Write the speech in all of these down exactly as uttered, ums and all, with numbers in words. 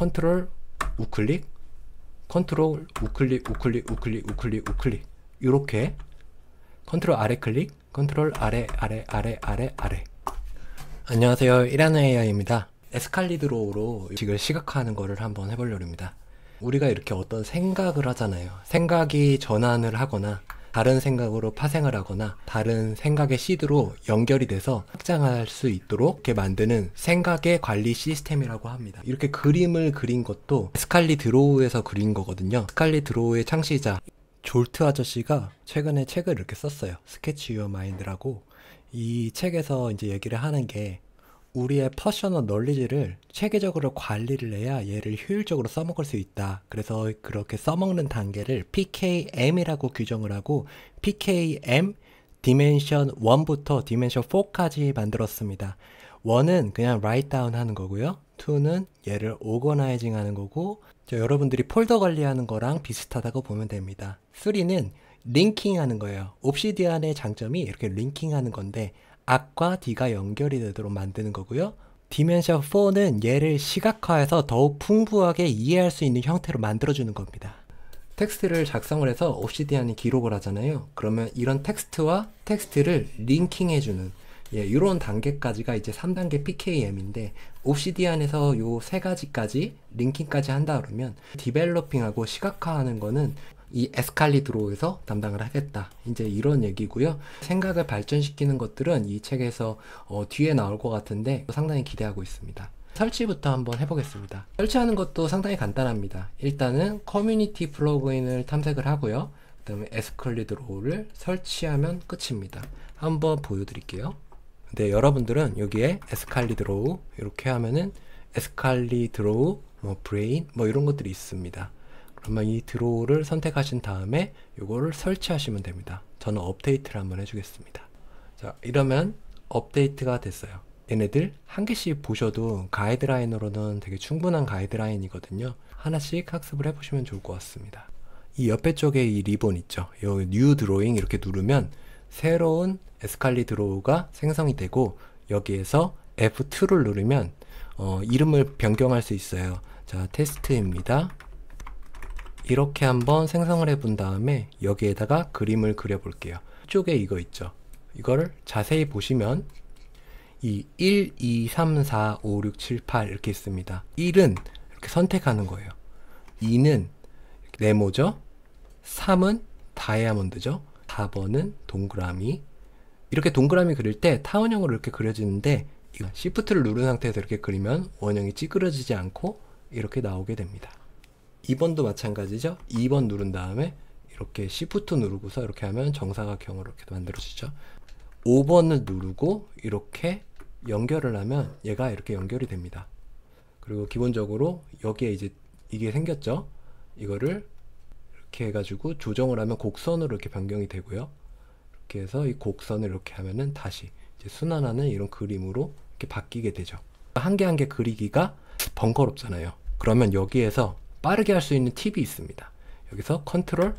컨트롤 우클릭, 컨트롤 우클릭, 우클릭, 우클릭, 우클릭, 우클릭. 이렇게 컨트롤 아래 클릭, 컨트롤 아래, 아래, 아래, 아래, 아래. 안녕하세요. 일하는 에이아이입니다. 에스칼리드로우로 식을 시각화하는 거를 한번 해보려고 합니다. 우리가 이렇게 어떤 생각을 하잖아요. 생각이 전환을 하거나 다른 생각으로 파생을 하거나 다른 생각의 시드로 연결이 돼서 확장할 수 있도록 이렇게 만드는 생각의 관리 시스템이라고 합니다. 이렇게 그림을 그린 것도 에스칼리드로우에서 그린 거거든요. 에스칼리드로우의 창시자 졸트 아저씨가 최근에 책을 이렇게 썼어요. 스케치 유어 마인드라고. 이 책에서 이제 얘기를 하는 게 우리의 퍼셔널 널리지를 체계적으로 관리를 해야 얘를 효율적으로 써먹을 수 있다. 그래서 그렇게 써먹는 단계를 피케이엠이라고 규정을 하고 피케이엠 디멘션 일부터 디멘션 사까지 만들었습니다. 일은 그냥 write down 하는 거고요. 이는 얘를 organizing 하는 거고, 저 여러분들이 폴더 관리하는 거랑 비슷하다고 보면 됩니다. 삼은 링킹 하는 거예요. 옵시디안의 장점이 이렇게 링킹 하는 건데 악과 D가 연결이 되도록 만드는 거고요. 디멘션 사는 얘를 시각화해서 더욱 풍부하게 이해할 수 있는 형태로 만들어주는 겁니다. 텍스트를 작성을 해서 옵시디안이 기록을 하잖아요. 그러면 이런 텍스트와 텍스트를 링킹해주는, 예, 이런 단계까지가 이제 삼 단계 피케이엠인데, 옵시디안에서 요 세 가지까지 링킹까지 한다 그러면 디벨로핑하고 시각화하는 거는 이 에스칼리드로우에서 담당을 하겠다. 이제 이런 얘기고요. 생각을 발전시키는 것들은 이 책에서 어, 뒤에 나올 것 같은데 상당히 기대하고 있습니다. 설치부터 한번 해보겠습니다. 설치하는 것도 상당히 간단합니다. 일단은 커뮤니티 플러그인을 탐색을 하고요. 그 다음에 에스칼리드로우를 설치하면 끝입니다. 한번 보여드릴게요. 근데 여러분들은 여기에 에스칼리드로우 이렇게 하면은 에스칼리드로우 뭐 브레인 뭐 이런 것들이 있습니다. 그러면 이 드로우를 선택하신 다음에 이거를 설치하시면 됩니다. 저는 업데이트를 한번 해주겠습니다. 자, 이러면 업데이트가 됐어요. 얘네들 한 개씩 보셔도 가이드라인으로는 되게 충분한 가이드라인이거든요. 하나씩 학습을 해보시면 좋을 것 같습니다. 이 옆에 쪽에 이 리본 있죠. 이 뉴 드로잉 이렇게 누르면 새로운 에스칼리드로우가 생성이 되고, 여기에서 에프 투를 누르면 어, 이름을 변경할 수 있어요. 자, 테스트입니다. 이렇게 한번 생성을 해 본 다음에 여기에다가 그림을 그려 볼게요. 이쪽에 이거 있죠. 이거를 자세히 보시면 이 일, 이, 삼, 사, 오, 육, 칠, 팔 이렇게 있습니다. 일은 이렇게 선택하는 거예요. 이는 네모죠. 삼은 다이아몬드죠. 사 번은 동그라미. 이렇게 동그라미 그릴 때 타원형으로 이렇게 그려지는데 시프트를 누른 상태에서 이렇게 그리면 원형이 찌그러지지 않고 이렇게 나오게 됩니다. 이 번도 마찬가지죠. 이 번 누른 다음에 이렇게 시프트 누르고서 이렇게 하면 정사각형으로 이렇게 만들어지죠. 오 번을 누르고 이렇게 연결을 하면 얘가 이렇게 연결이 됩니다. 그리고 기본적으로 여기에 이제 이게 생겼죠. 이거를 이렇게 해가지고 조정을 하면 곡선으로 이렇게 변경이 되고요. 이렇게 해서 이 곡선을 이렇게 하면은 다시 이제 순환하는 이런 그림으로 이렇게 바뀌게 되죠. 한 개 한 개 그리기가 번거롭잖아요. 그러면 여기에서 빠르게 할 수 있는 팁이 있습니다. 여기서 컨트롤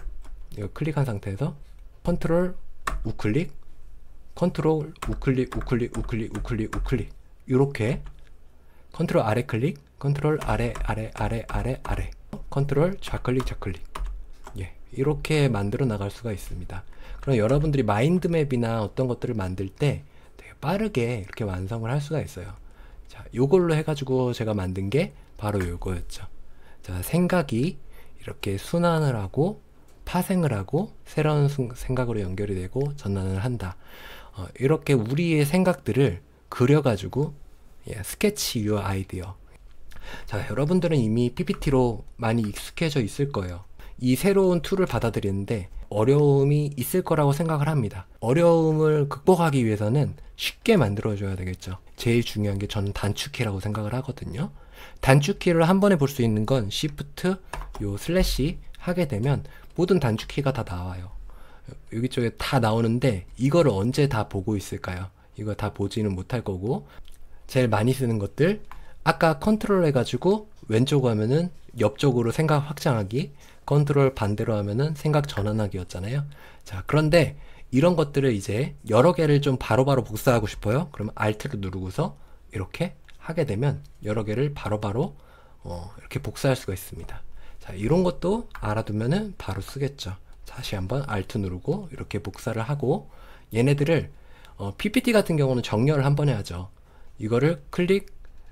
이거 클릭한 상태에서 컨트롤 우클릭, 컨트롤 우클릭, 우클릭, 우클릭, 우클릭, 우클릭 이렇게 컨트롤 아래 클릭, 컨트롤 아래 아래 아래 아래 아래 컨트롤 좌클릭 좌클릭, 예, 이렇게 만들어 나갈 수가 있습니다. 그럼 여러분들이 마인드맵이나 어떤 것들을 만들 때 되게 빠르게 이렇게 완성을 할 수가 있어요. 자, 요걸로 해가지고 제가 만든 게 바로 요거였죠. 자, 생각이 이렇게 순환을 하고 파생을 하고 새로운 생각으로 연결이 되고 전환을 한다. 어, 이렇게 우리의 생각들을 그려가지고, 예, 스케치 유어 아이디어. 자, 여러분들은 이미 피피티로 많이 익숙해져 있을 거예요. 이 새로운 툴을 받아들이는데 어려움이 있을 거라고 생각을 합니다. 어려움을 극복하기 위해서는 쉽게 만들어줘야 되겠죠. 제일 중요한 게 저는 단축키라고 생각을 하거든요. 단축키를 한 번에 볼 수 있는 건 Shift 요 슬래시 하게 되면 모든 단축키가 다 나와요. 여기 쪽에 다 나오는데 이거를 언제 다 보고 있을까요? 이거 다 보지는 못할 거고, 제일 많이 쓰는 것들 아까 컨트롤 해가지고 왼쪽 하면은 옆쪽으로 생각 확장하기, 컨트롤 반대로 하면은 생각 전환하기였잖아요. 자, 그런데 이런 것들을 이제 여러 개를 좀 바로바로 복사하고 싶어요. 그러면 Alt를 누르고서 이렇게 하게 되면 여러 개를 바로바로 어, 이렇게 복사할 수가 있습니다. 자, 이런 것도 알아두면은 바로 쓰겠죠. 다시 한번 Alt 누르고 이렇게 복사를 하고, 얘네들을 어, 피피티 같은 경우는 정렬을 한 번 해야죠. 이거를 클릭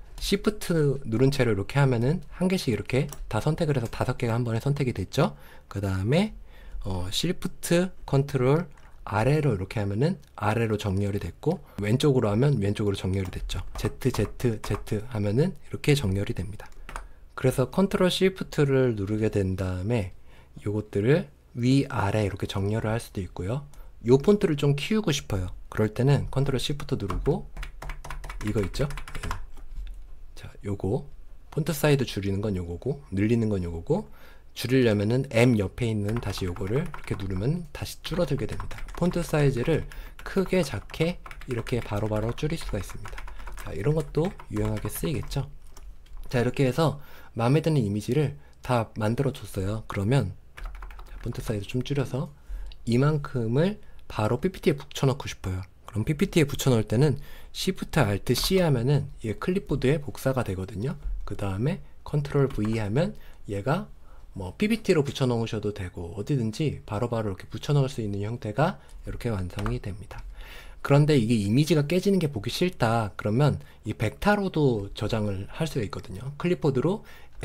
Shift 누른 채로 이렇게 하면은 한 개씩 이렇게 다 선택을 해서 다섯 개가 한 번에 선택이 됐죠. 그 다음에 어, Shift 컨트롤 아래로 이렇게 하면은 아래로 정렬이 됐고, 왼쪽으로 하면 왼쪽으로 정렬이 됐죠. Z, Z, Z 하면은 이렇게 정렬이 됩니다. 그래서 컨트롤 Shift를 누르게 된 다음에 요것들을 위아래 이렇게 정렬을 할 수도 있고요. 요 폰트를 좀 키우고 싶어요. 그럴 때는 컨트롤 Shift 누르고 이거 있죠? 네. 자, 요거 폰트 사이즈 줄이는 건 요거고, 늘리는 건 요거고, 줄이려면은 M 옆에 있는 다시 요거를 이렇게 누르면 다시 줄어들게 됩니다. 폰트 사이즈를 크게 작게 이렇게 바로바로 바로 줄일 수가 있습니다. 자, 이런 것도 유용하게 쓰이겠죠. 자, 이렇게 해서 마음에 드는 이미지를 다 만들어 줬어요. 그러면 폰트 사이즈 좀 줄여서 이만큼을 바로 피피티에 붙여넣고 싶어요. 그럼 피피티에 붙여넣을 때는 Shift Alt C 하면은 얘 클립보드에 복사가 되거든요. 그 다음에 컨트롤 V 하면 얘가 뭐 피피티로 붙여넣으셔도 되고, 어디든지 바로바로 이렇게 붙여넣을 수 있는 형태가 이렇게 완성이 됩니다. 그런데 이게 이미지가 깨지는 게 보기 싫다 그러면 이 벡터로도 저장을 할 수가 있거든요. 클립보드로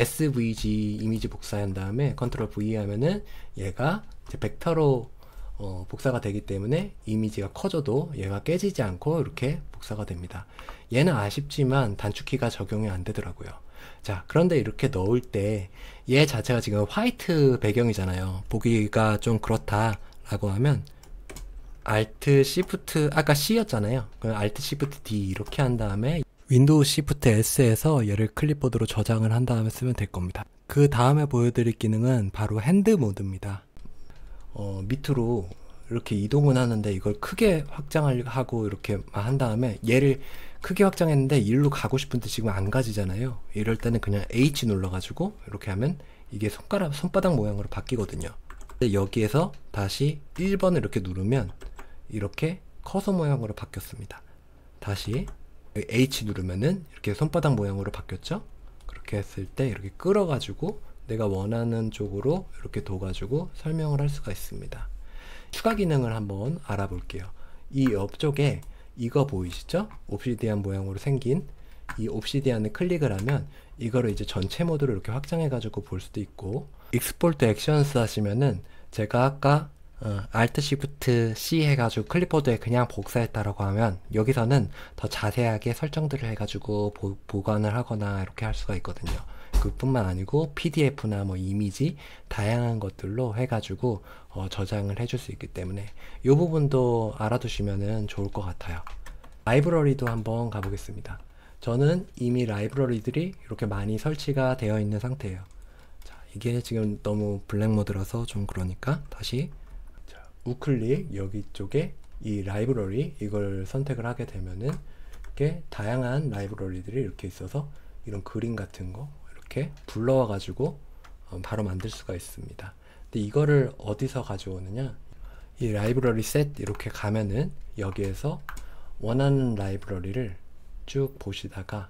에스브이지 이미지 복사한 다음에 컨트롤 V 하면은 얘가 이제 벡터로 어, 복사가 되기 때문에 이미지가 커져도 얘가 깨지지 않고 이렇게 복사가 됩니다. 얘는 아쉽지만 단축키가 적용이 안 되더라고요. 자, 그런데 이렇게 넣을 때 얘 자체가 지금 화이트 배경이잖아요. 보기가 좀 그렇다 라고 하면 Alt Shift, 아까 C였잖아요. 그럼 Alt Shift D 이렇게 한 다음에 윈도우 Shift S에서 얘를 클립보드로 저장을 한 다음에 쓰면 될 겁니다. 그 다음에 보여드릴 기능은 바로 핸드 모드입니다. 어, 밑으로 이렇게 이동은 하는데 이걸 크게 확장하고 이렇게 한 다음에 얘를 크게 확장했는데 일로 가고 싶은데 지금 안 가지잖아요. 이럴 때는 그냥 H 눌러가지고 이렇게 하면 이게 손가락, 손바닥 모양으로 바뀌거든요. 여기에서 다시 일 번을 이렇게 누르면 이렇게 커서 모양으로 바뀌었습니다. 다시 H 누르면은 이렇게 손바닥 모양으로 바뀌었죠. 그렇게 했을 때 이렇게 끌어가지고 내가 원하는 쪽으로 이렇게 둬가지고 설명을 할 수가 있습니다. 추가 기능을 한번 알아볼게요. 이 옆쪽에 이거 보이시죠? 옵시디안 모양으로 생긴 이 옵시디안을 클릭을 하면 이거를 이제 전체 모드로 이렇게 확장해 가지고 볼 수도 있고, 익스포트 액션스 하시면은 제가 아까 어, Alt Shift C 해가지고 클립보드에 그냥 복사했다라고 하면 여기서는 더 자세하게 설정들을 해가지고 보, 보관을 하거나 이렇게 할 수가 있거든요. 그뿐만 아니고 피디에프나 뭐 이미지 다양한 것들로 해가지고 어, 저장을 해줄 수 있기 때문에 이 부분도 알아두시면 좋을 것 같아요. 라이브러리도 한번 가보겠습니다. 저는 이미 라이브러리들이 이렇게 많이 설치가 되어 있는 상태예요. 자, 이게 지금 너무 블랙 모드라서 좀 그러니까 다시 자, 우클릭 여기 쪽에 이 라이브러리 이걸 선택을 하게 되면은 이렇게 다양한 라이브러리들이 이렇게 있어서 이런 그림 같은 거 이렇게 불러와 가지고 어, 바로 만들 수가 있습니다. 근데 이거를 어디서 가져오느냐, 이 라이브러리 셋 이렇게 가면은 여기에서 원하는 라이브러리를 쭉 보시다가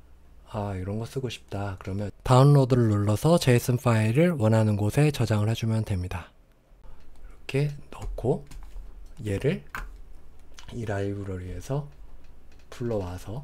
아 이런 거 쓰고 싶다 그러면 다운로드를 눌러서 제이슨 파일을 원하는 곳에 저장을 해주면 됩니다. 이렇게 넣고 얘를 이 라이브러리에서 불러와서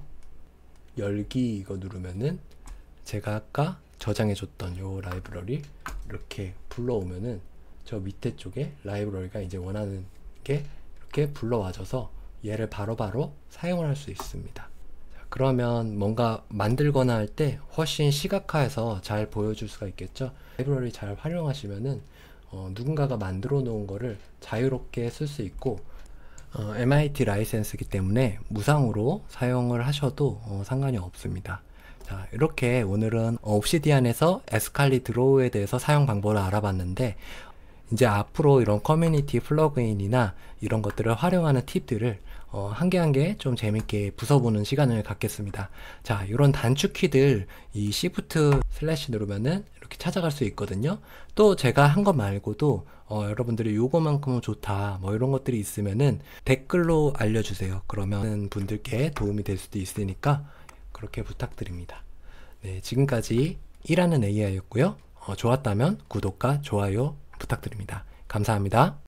열기 이거 누르면은 제가 아까 저장해줬던 요 라이브러리 이렇게 불러오면은 저 밑에 쪽에 라이브러리가 이제 원하는 게 이렇게 불러와줘서 얘를 바로바로 바로 사용을 할 수 있습니다. 자, 그러면 뭔가 만들거나 할 때 훨씬 시각화해서 잘 보여줄 수가 있겠죠. 라이브러리 잘 활용하시면은 어, 누군가가 만들어 놓은 거를 자유롭게 쓸 수 있고 어, 엠아이티 라이센스이기 때문에 무상으로 사용을 하셔도 어, 상관이 없습니다. 자, 이렇게 오늘은 옵시디안에서 에스칼리 드로우에 대해서 사용 방법을 알아봤는데, 이제 앞으로 이런 커뮤니티 플러그인이나 이런 것들을 활용하는 팁들을 어, 한 개 한 개 좀 재밌게 부숴보는 시간을 갖겠습니다. 자, 이런 단축키들 이 Shift 슬래시 누르면은 이렇게 찾아갈 수 있거든요. 또 제가 한 것 말고도 어, 여러분들이 요거만큼은 좋다 뭐 이런 것들이 있으면은 댓글로 알려주세요. 그러면 분들께 도움이 될 수도 있으니까 그렇게 부탁드립니다. 네, 지금까지 이라는 에이아이였고요. 어, 좋았다면 구독과 좋아요 부탁드립니다. 감사합니다.